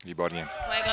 Výborne.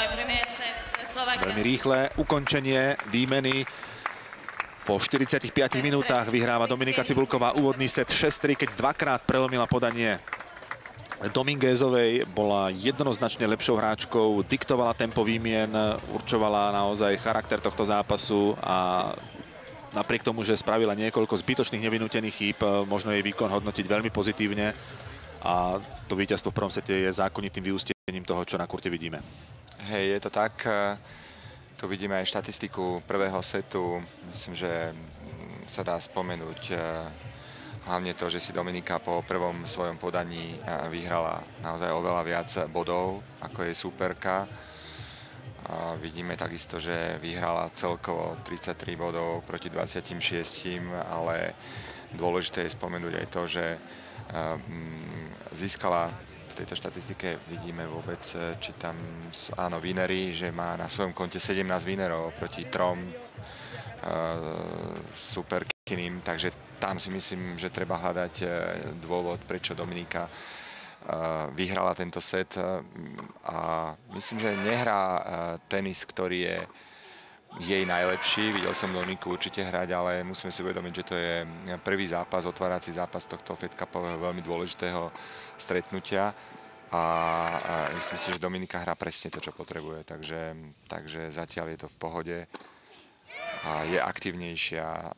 Veľmi rýchle ukončenie výmeny. Po 45 minútach vyhráva Dominika Cibulková úvodný set 6-3, keď dvakrát prelomila podanie Dominguezovej. Bola jednoznačne lepšou hráčkou, diktovala tempo výmien, určovala naozaj charakter tohto zápasu a napriek tomu, že spravila niekoľko zbytočných nevinútených chýb, možno jej výkon hodnotiť veľmi pozitívne a to víťazstvo v prvom sete je zákonitým vyústením toho, čo na kurte vidíme. Hej, je to tak. Tu vidíme aj štatistiku prvého setu. Myslím, že sa dá spomenúť hlavne to, že si Dominika po prvom svojom podaní vyhrala naozaj oveľa viac bodov, ako jej súperka. A vidíme takisto, že vyhrala celkovo 33 bodov proti 26, ale dôležité je spomenúť aj to, že získala v tejto štatistike, vidíme vôbec, či tam sú, áno, winery, že má na svojom konte 17 winerov proti 3 superkyným, takže tam si myslím, že treba hľadať dôvod, prečo Dominika vyhrala tento set a myslím, že nehrá tenis, ktorý je jej najlepší. Videl som Dominiku určite hrať, ale musíme si uvedomiť, že to je prvý zápas, otvárací zápas tohto Fed Cupového veľmi dôležitého stretnutia a myslím si, že Dominika hrá presne to, čo potrebuje, takže zatiaľ je to v pohode a je aktívnejšia,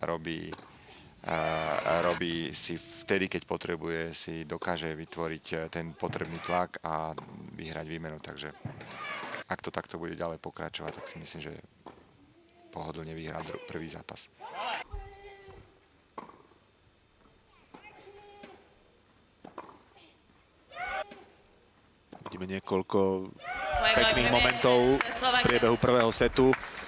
robí si vtedy, keď potrebuje, si dokáže vytvoriť ten potrebný tlak a vyhrať výmenu, takže ak to takto bude ďalej pokračovať, tak si myslím, že pohodlne vyhrá prvý zápas. Vidíme niekoľko pekných momentov z priebehu prvého setu.